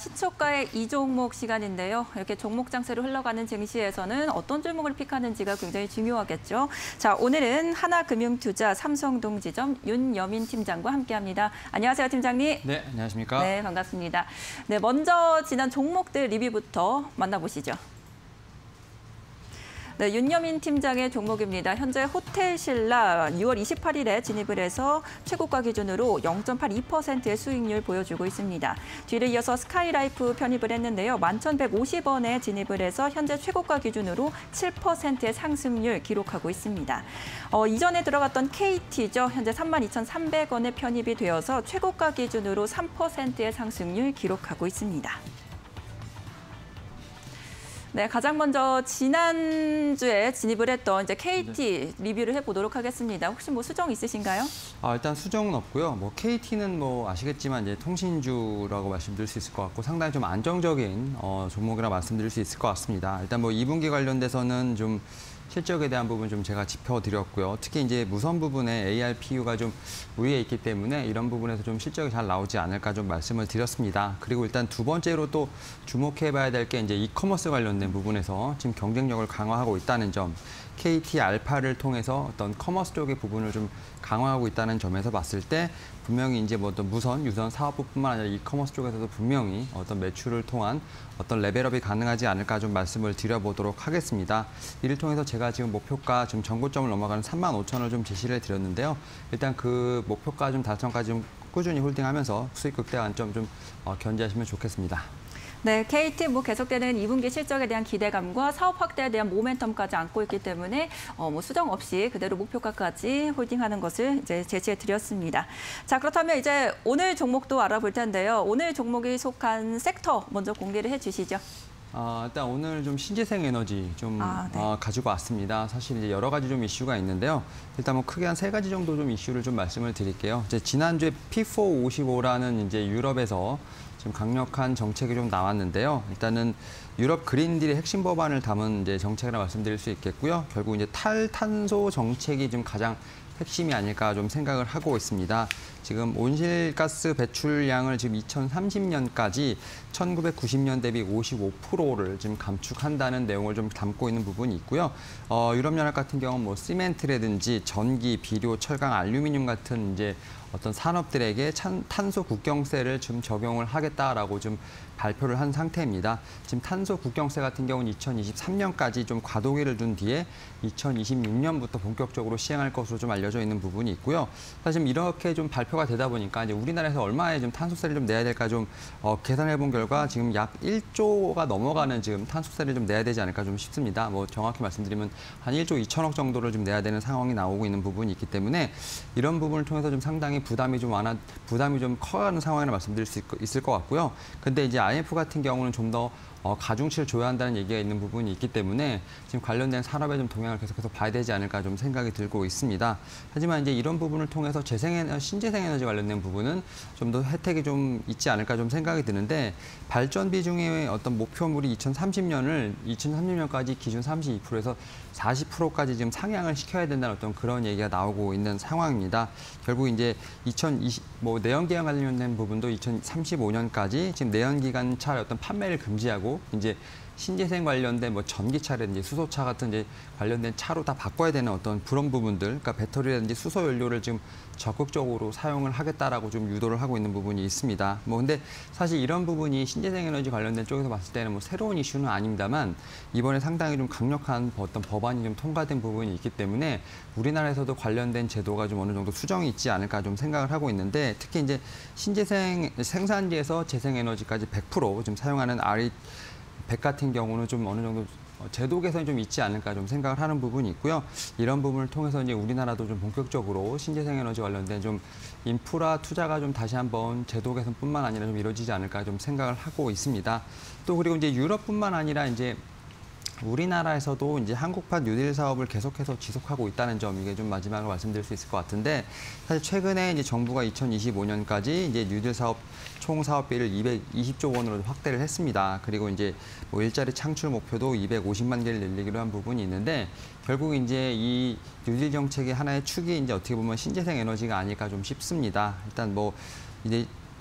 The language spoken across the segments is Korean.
시초가의 이종목 시간인데요. 이렇게 종목 장세로 흘러가는 증시에서는 어떤 종목을 픽하는지가 굉장히 중요하겠죠. 자, 오늘은 하나금융투자 삼성동지점 윤여민 팀장과 함께합니다. 안녕하세요, 팀장님. 네, 안녕하십니까? 네, 반갑습니다. 네, 먼저 지난 종목들 리뷰부터 만나보시죠. 네, 윤여민 팀장의 종목입니다. 현재 호텔신라 6월 28일에 진입을 해서 최고가 기준으로 0.82%의 수익률 보여주고 있습니다. 뒤를 이어서 스카이라이프 편입을 했는데요. 11,150원에 진입을 해서 현재 최고가 기준으로 7%의 상승률 기록하고 있습니다. 이전에 들어갔던 KT죠. 현재 32,300원에 편입이 되어서 최고가 기준으로 3%의 상승률 기록하고 있습니다. 네, 가장 먼저 지난주에 진입을 했던 이제 KT 리뷰를 해보도록 하겠습니다. 혹시 뭐 수정 있으신가요? 일단 수정은 없고요. KT는 아시겠지만 이제 통신주라고 말씀드릴 수 있을 것 같고 상당히 좀 안정적인 종목이라 말씀드릴 수 있을 것 같습니다. 일단 2분기 관련돼서는 좀 실적에 대한 부분 좀 제가 짚어드렸고요. 특히 이제 무선 부분에 ARPU가 좀 우위에 있기 때문에 이런 부분에서 좀 실적이 잘 나오지 않을까 좀 말씀을 드렸습니다. 그리고 일단 두 번째로 또 주목해봐야 될 게 이제 이커머스 관련된 부분에서 지금 경쟁력을 강화하고 있다는 점, KT 알파를 통해서 어떤 커머스 쪽의 부분을 좀 강화하고 있다는 점에서 봤을 때 분명히 이제 어떤 무선, 유선 사업부뿐만 아니라 이커머스 쪽에서도 분명히 어떤 매출을 통한 어떤 레벨업이 가능하지 않을까 좀 말씀을 드려보도록 하겠습니다. 이를 통해서 제가 지금 목표가 좀 전고점을 넘어가는 35,000원을 좀 제시를 드렸는데요. 일단 그 목표가 좀 달성까지 좀 꾸준히 홀딩하면서 수익 극대 관점 좀 견제하시면 좋겠습니다. 네, KT 계속되는 2분기 실적에 대한 기대감과 사업 확대에 대한 모멘텀까지 안고 있기 때문에 수정 없이 그대로 목표가까지 홀딩하는 것을 이제 제시해 드렸습니다. 자, 그렇다면 이제 오늘 종목도 알아볼 텐데요. 오늘 종목이 속한 섹터 먼저 공개를 해주시죠. 일단 오늘 좀 신재생 에너지 좀 네. 가지고 왔습니다. 사실 이제 여러 가지 좀 이슈가 있는데요. 일단 크게 한 3가지 정도 좀 이슈를 좀 말씀을 드릴게요. 이제 지난주에 P455라는 이제 유럽에서 지금 강력한 정책이 좀 나왔는데요. 일단은 유럽 그린딜의 핵심 법안을 담은 이제 정책이라 말씀드릴 수 있겠고요. 결국 이제 탈탄소 정책이 좀 가장 핵심이 아닐까 좀 생각을 하고 있습니다. 지금 온실가스 배출량을 지금 2030년까지 1990년 대비 55%를 지금 감축한다는 내용을 좀 담고 있는 부분이 있고요. 유럽연합 같은 경우는 시멘트라든지 전기, 비료, 철강, 알루미늄 같은 이제 어떤 산업들에게 탄소 국경세를 좀 적용을 하겠다라고 좀 발표를 한 상태입니다. 지금 탄소 국경세 같은 경우는 2023년까지 좀 과도기를 둔 뒤에 2026년부터 본격적으로 시행할 것으로 좀 알려져 있는 부분이 있고요. 사실 이렇게 좀 발표가 되다 보니까 이제 우리나라에서 얼마의 좀 탄소세를 좀 내야 될까 좀 계산해 본 결과 지금 약 1조가 넘어가는 지금 탄소세를 좀 내야 되지 않을까 좀 싶습니다. 정확히 말씀드리면 한 1조 2천억 정도를 좀 내야 되는 상황이 나오고 있는 부분이 있기 때문에 이런 부분을 통해서 좀 상당히 부담이 좀 커가는 상황이라 말씀드릴 수 있을 것 같고요. 근데 이제 IMF 같은 경우는 좀 더 가중치를 줘야 한다는 얘기가 있는 부분이 있기 때문에 지금 관련된 산업의 좀 동향을 계속해서 봐야 되지 않을까 좀 생각이 들고 있습니다. 하지만 이제 이런 부분을 통해서 신재생에너지 관련된 부분은 좀 더 혜택이 좀 있지 않을까 좀 생각이 드는데 발전 비중의 어떤 목표물이 2030년까지 기준 32%에서 40%까지 지금 상향을 시켜야 된다는 어떤 그런 얘기가 나오고 있는 상황입니다. 결국 이제 내연기관 관련된 부분도 2035년까지 지금 내연기관차의 어떤 판매를 금지하고 이제 신재생 관련된 전기차라든지 수소차 같은 이제 관련된 차로 다 바꿔야 되는 어떤 그런 부분들, 그러니까 배터리라든지 수소 연료를 지금 적극적으로 사용을 하겠다라고 좀 유도를 하고 있는 부분이 있습니다. 근데 사실 이런 부분이 신재생 에너지 관련된 쪽에서 봤을 때는 새로운 이슈는 아닙니다만 이번에 상당히 좀 강력한 어떤 법안이 좀 통과된 부분이 있기 때문에 우리나라에서도 관련된 제도가 좀 어느 정도 수정이 있지 않을까 좀 생각을 하고 있는데 특히 이제 신재생 생산지에서 재생에너지까지 100% 좀 사용하는 RE100 같은 경우는 좀 어느 정도 제도 개선이 좀 있지 않을까 좀 생각을 하는 부분이 있고요. 이런 부분을 통해서 이제 우리나라도 좀 본격적으로 신재생 에너지 관련된 좀 인프라 투자가 좀 다시 한번 제도 개선뿐만 아니라 좀 이루어지지 않을까 좀 생각을 하고 있습니다. 또 그리고 이제 유럽뿐만 아니라 이제 우리나라에서도 이제 한국판 뉴딜 사업을 계속해서 지속하고 있다는 점, 이게 좀 마지막으로 말씀드릴 수 있을 것 같은데, 사실 최근에 이제 정부가 2025년까지 이제 뉴딜 사업 총 사업비를 220조 원으로 확대를 했습니다. 그리고 이제 일자리 창출 목표도 250만 개를 늘리기로 한 부분이 있는데, 결국 이제 이 뉴딜 정책의 하나의 축이 이제 어떻게 보면 신재생 에너지가 아닐까 좀 싶습니다. 일단 이제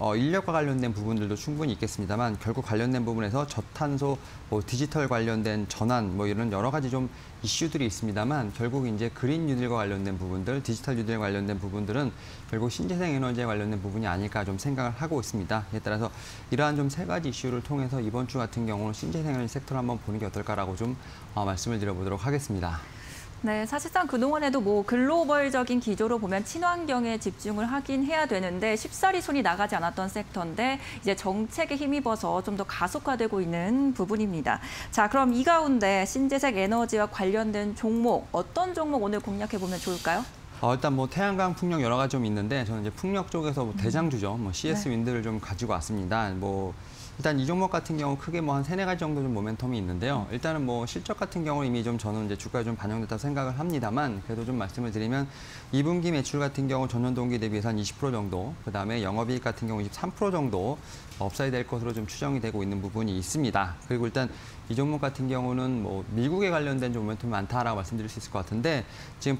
인력과 관련된 부분들도 충분히 있겠습니다만 결국 관련된 부분에서 저탄소, 디지털 관련된 전환 이런 여러 가지 좀 이슈들이 있습니다만 결국 이제 그린 뉴딜과 관련된 부분들, 디지털 뉴딜 관련된 부분들은 결국 신재생 에너지에 관련된 부분이 아닐까 좀 생각을 하고 있습니다. 이에 따라서 이러한 좀 세 가지 이슈를 통해서 이번 주 같은 경우는 신재생 에너지 섹터를 한번 보는 게 어떨까라고 좀 말씀을 드려보도록 하겠습니다. 네, 사실상 그동안에도 글로벌적인 기조로 보면 친환경에 집중을 하긴 해야 되는데 쉽사리 손이 나가지 않았던 섹터인데 이제 정책에 힘입어서 좀 더 가속화되고 있는 부분입니다. 자, 그럼 이 가운데 신재생 에너지와 관련된 종목, 어떤 종목 오늘 공략해보면 좋을까요? 일단 태양광, 풍력 여러 가지 좀 있는데 저는 이제 풍력 쪽에서 대장주죠. CS 윈드를 좀 가지고 왔습니다. 일단 이 종목 같은 경우 크게 한 세네 가지 정도 좀 모멘텀이 있는데요. 일단은 실적 같은 경우는 이미 좀 저는 이제 주가에 좀 반영됐다고 생각을 합니다만 그래도 좀 말씀을 드리면 2분기 매출 같은 경우 전년 동기 대비해서 한 20% 정도, 그다음에 영업이익 같은 경우 23% 정도 업사이드 될 것으로 좀 추정이 되고 있는 부분이 있습니다. 그리고 일단 이 종목 같은 경우는 미국에 관련된 좀 모멘텀이 많다라고 말씀드릴 수 있을 것 같은데 지금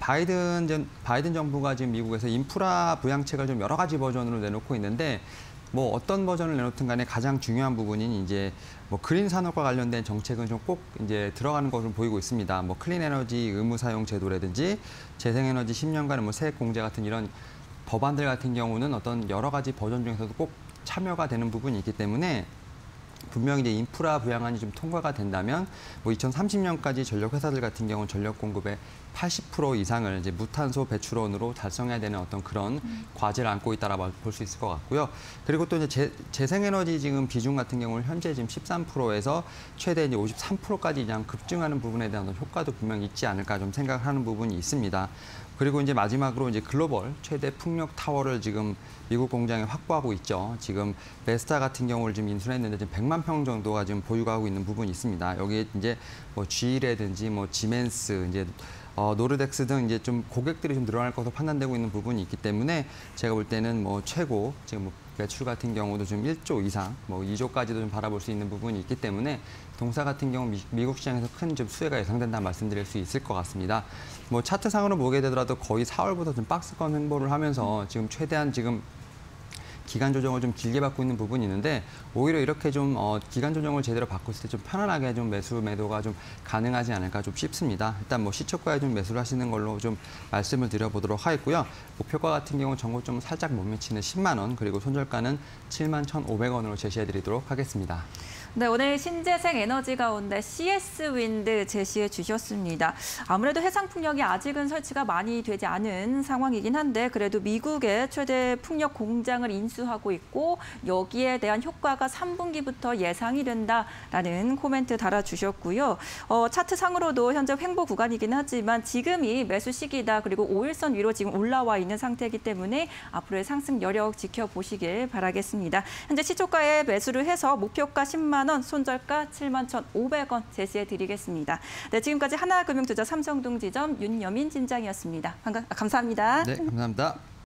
바이든 정부가 지금 미국에서 인프라 부양책을 좀 여러 가지 버전으로 내놓고 있는데 어떤 버전을 내놓든 간에 가장 중요한 부분인 이제 그린 산업과 관련된 정책은 좀 꼭 이제 들어가는 것으로 보이고 있습니다. 클린 에너지 의무 사용 제도라든지 재생에너지 10년간의 세액 공제 같은 이런 법안들 같은 경우는 어떤 여러 가지 버전 중에서도 꼭 참여가 되는 부분이 있기 때문에 분명히 이제 인프라 부양안이 좀 통과가 된다면 2030년까지 전력 회사들 같은 경우는 전력 공급의 80% 이상을 이제 무탄소 배출원으로 달성해야 되는 어떤 그런 과제를 안고 있다라고 볼 수 있을 것 같고요. 그리고 또 이제 재생에너지 지금 비중 같은 경우는 현재 지금 13%에서 최대 이제 53%까지 그냥 급증하는 부분에 대한 효과도 분명히 있지 않을까 좀 생각하는 부분이 있습니다. 그리고 이제 마지막으로 이제 글로벌 최대 풍력 타워를 지금 미국 공장에 확보하고 있죠. 지금 베스타 같은 경우를 지금 인수했는데 지금 100만 평 정도가 지금 보유하고 있는 부분이 있습니다. 여기에 이제 GE라든지 지멘스, 이제 노르덱스 등 이제 좀 고객들이 좀 늘어날 것으로 판단되고 있는 부분이 있기 때문에 제가 볼 때는 최고 지금 매출 같은 경우도 좀 1조 이상, 2조까지도 좀 바라볼 수 있는 부분이 있기 때문에 동사 같은 경우 미국 시장에서 큰 좀 수혜가 예상된다는 말씀드릴 수 있을 것 같습니다. 차트상으로 보게 되더라도 거의 4월부터 좀 박스권 횡보를 하면서 지금 최대한 지금 기간 조정을 좀 길게 받고 있는 부분이 있는데 오히려 이렇게 좀 기간 조정을 제대로 받고 있을 때 좀 편안하게 좀 매도가 좀 가능하지 않을까 좀 싶습니다. 일단 시초가에 좀 매수를 하시는 걸로 좀 말씀을 드려보도록 하겠고요. 목표가 같은 경우 전고점 살짝 못 미치는 10만 원, 그리고 손절가는 7만 1,500원으로 제시해드리도록 하겠습니다. 네, 오늘 신재생 에너지 가운데 CS 윈드 제시해 주셨습니다. 아무래도 해상 풍력이 아직은 설치가 많이 되지 않은 상황이긴 한데 그래도 미국의 최대 풍력 공장을 인수하고 있고 여기에 대한 효과가 3분기부터 예상이 된다라는 코멘트 달아주셨고요. 차트상으로도 현재 횡보 구간이긴 하지만 지금이 매수 시기다. 그리고 5일선 위로 지금 올라와 있는 상태이기 때문에 앞으로의 상승 여력 지켜보시길 바라겠습니다. 현재 시초가에 매수를 해서 목표가 10만 원, 손절가 7만 1,500원 제시해드리겠습니다. 네, 지금까지 하나금융투자 삼성동지점 윤여민 팀장이었습니다. 감사합니다. 네, 감사합니다.